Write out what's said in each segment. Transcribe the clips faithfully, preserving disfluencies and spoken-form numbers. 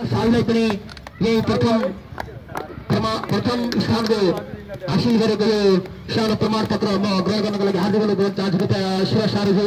सालमै पनि यही प्रथम प्रथम स्थानको हासिल गरेको यो सानो प्रमाणपत्र म ग्रहण गर्नको लागि हार्दिक अनुरोध चाहन्छु कृपया शिवा सारुज्यू।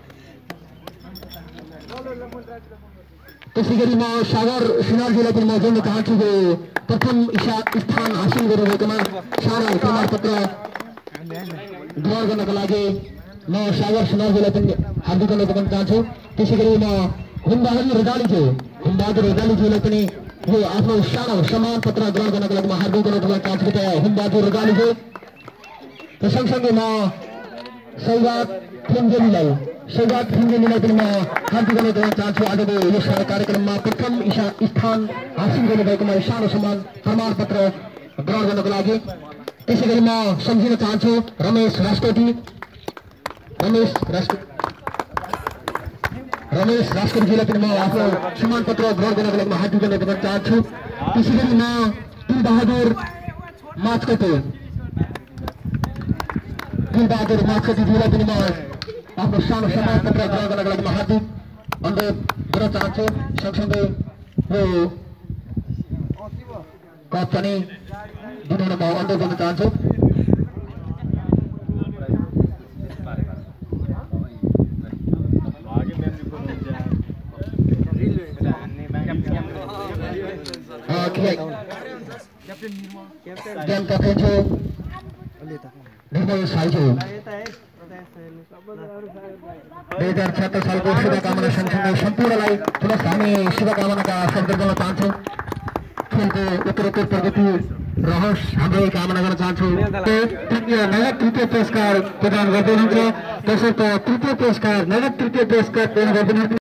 त्यसै गरी म सागर सुनारजीलाई पनि म जोड्न चाहन्छु जो प्रथम स्थान हासिल गरिरहेकोमा सानो प्रमाणपत्र ग्रहण गर्नको लागि म सागर सुनारजीलाई पनि हार्दिक अनुरोध गर्न चाहन्छु। त्यसै गरी म हुमबहादुर रजालीज्यू हुमबहादुर रजालीज्यूलाई पनि यो आफ्नो सानो सम्मान पत्र ग्रहण गर्नको लागि म हार्दिक अनुरोध गर्न चाहन्छु कृपया हुमबहादुर रजालीज्यू। र सँगसँगै म सौगात फिल्मजेलीलाई सौगात फिल्मजेलीलाई पनि म हार्दिक अनुरोध गर्न चाहन्छु आजको यस कार्यक्रममा प्रथम स्थान हासिल गर्नुभएकोमा सानो सम्मान प्रमाणपत्र ग्रहण गर्नको लागि। त्यसै गरी म सम्झिन चाहन्छु रमेश राष्ट्रपति रमेश राष्ट्र रमेश राष्ट्रपतिजीलाई पनि म आफ्नो सम्मान पत्र ग्रहण गर्नको लागि म हार्दिक अनुरोध गर्न चाहन्छु। त्यसै गरी म दिलबहादुर माचकटे दिलबहादुर माचकटेजीलाई पनि म आफ्नो सानो सम्मान पत्र ग्रहण गर्नको लागि म हार्दिक अनुरोध गर्न चाहन्छु। सँगसँगै यो कप पनि दिनुहुन म अनुरोध गर्न चाहन्छु। गेम क्याप्टेन जो निर्मल साईज्यू दुई हजार छत्तर सालको शुभकामना सँगसँगै सम्पूर्णलाई पुनः हामी शुभकामनाका शब्द बोल्न चाहन्छौँ। खेलको उत्तरोत्तर प्रगति रहोस् हाम्रो कामना गर्न चाहन्छु। नगद तृतीय पुरस्कार प्रदान गर्दै हुनुहुन्छ। त्यसर्थ तृतीय पुरस्कार नगद तृतीय पुरस्कार प्रदान गर्दै